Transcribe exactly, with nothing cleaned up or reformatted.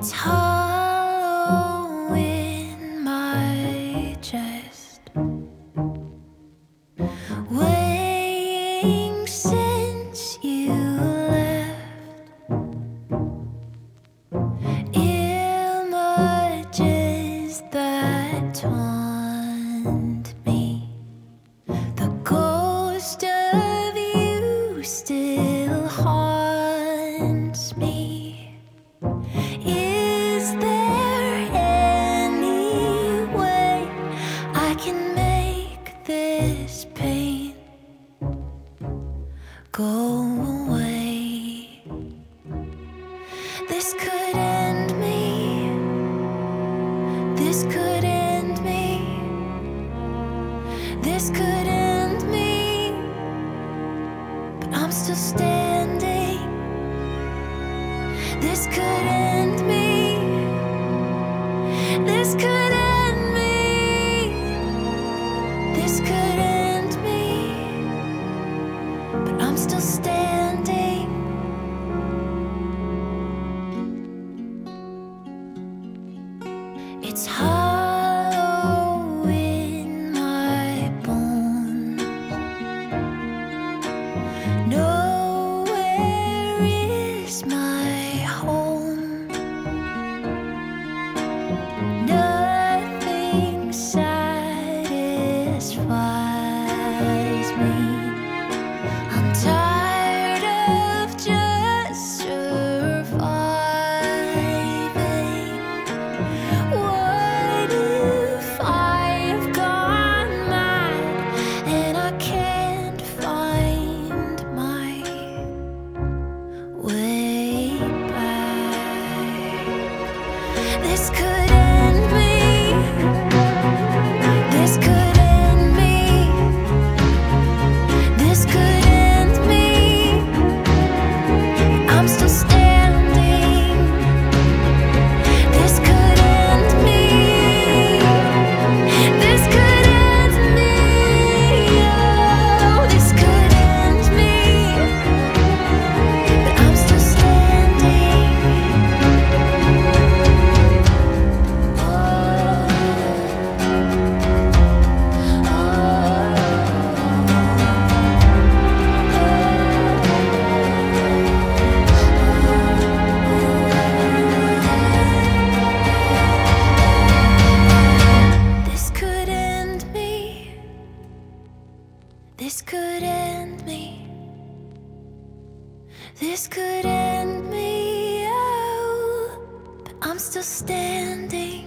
It's hollow in my chest, weighing since you left. Images that taunt me, the ghost of you still haunts me. Is there any way I can make this pain go away? This could end me. This could end me. This could end me. But I'm still standing. This could end me. This could end me. This could end me. But I'm still standing. It's hollow in my bones. Nowhere is my home. Nothing satisfies me. I'm tired of just surviving. What if I've gone mad and I can't find my way back? This could end me. This could end me. This could end me. I'm still standing. This could end me. This could end me. Oh, this could end me. But I'm still standing. Oh, this could end me. This could end me. This could end me. Oh, but I'm still standing.